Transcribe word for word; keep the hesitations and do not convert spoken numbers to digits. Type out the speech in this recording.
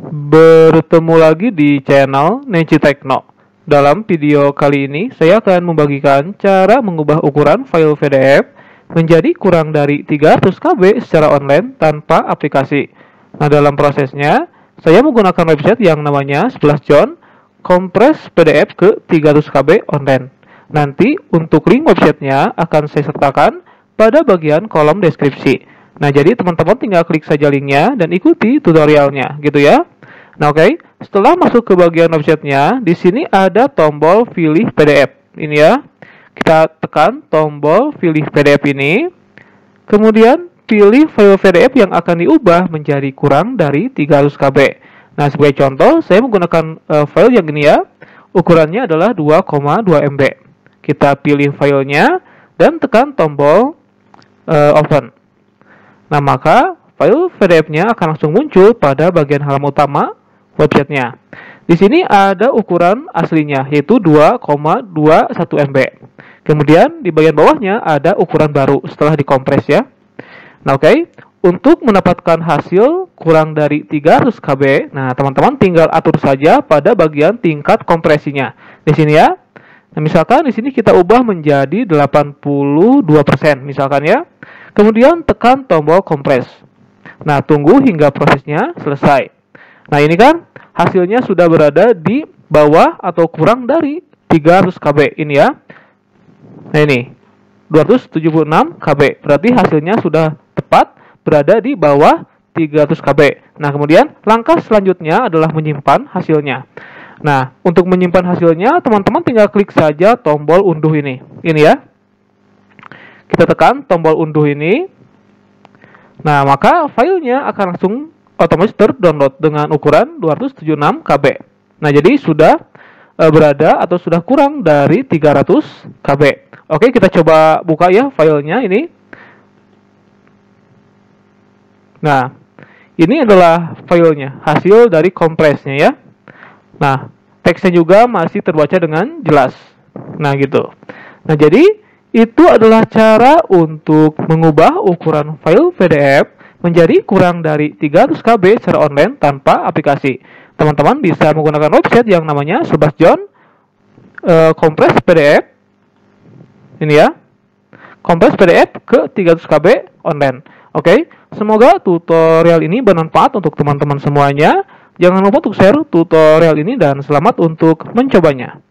Bertemu lagi di channel Neci Tekno. Dalam video kali ini, saya akan membagikan cara mengubah ukuran file P D F menjadi kurang dari tiga ratus kilobyte secara online tanpa aplikasi. Nah, dalam prosesnya, saya menggunakan website yang namanya sebelas John, kompres P D F ke tiga ratus kilobyte online. Nanti, untuk link websitenya akan saya sertakan pada bagian kolom deskripsi. Nah, jadi teman-teman tinggal klik saja linknya dan ikuti tutorialnya, gitu ya. Nah, oke. Okay. Setelah masuk ke bagian websitenya, di sini ada tombol pilih P D F. Ini ya. Kita tekan tombol pilih P D F ini. Kemudian pilih file P D F yang akan diubah menjadi kurang dari tiga ratus kilobyte. Nah, sebagai contoh, saya menggunakan uh, file yang ini ya. Ukurannya adalah dua koma dua M B. Kita pilih filenya dan tekan tombol uh, open. Nah, maka file P D F-nya akan langsung muncul pada bagian halaman utama websitenya. Di sini ada ukuran aslinya, yaitu dua koma dua satu M B. Kemudian di bagian bawahnya ada ukuran baru setelah dikompres ya. Nah, oke. Okay. Untuk mendapatkan hasil kurang dari tiga ratus kilobyte, nah teman-teman tinggal atur saja pada bagian tingkat kompresinya. Di sini ya. Nah, misalkan di sini kita ubah menjadi delapan puluh dua persen misalkan ya. Kemudian tekan tombol kompres. Nah, tunggu hingga prosesnya selesai. Nah, ini kan hasilnya sudah berada di bawah atau kurang dari tiga ratus kilobyte ini ya. Nah, ini dua ratus tujuh puluh enam kilobyte. Berarti hasilnya sudah tepat berada di bawah tiga ratus kilobyte. Nah, kemudian langkah selanjutnya adalah menyimpan hasilnya. Nah, untuk menyimpan hasilnya, teman-teman tinggal klik saja tombol unduh ini. Ini ya. Kita tekan tombol unduh ini. Nah, maka filenya akan langsung otomatis terdownload dengan ukuran dua ratus tujuh puluh enam kilobyte. Nah, jadi sudah e, berada atau sudah kurang dari tiga ratus kilobyte. Oke, kita coba buka ya filenya ini. Nah, ini adalah filenya, hasil dari kompresnya ya. Nah, teksnya juga masih terbaca dengan jelas. Nah, gitu. Nah, jadi itu adalah cara untuk mengubah ukuran file P D F menjadi kurang dari tiga ratus kilobyte secara online tanpa aplikasi. Teman-teman bisa menggunakan website yang namanya sebelas John, uh, kompres P D F. Ini ya. Kompres P D F ke tiga ratus kilobyte online. Oke, okay? Semoga tutorial ini bermanfaat untuk teman-teman semuanya. Jangan lupa untuk share tutorial ini dan selamat untuk mencobanya.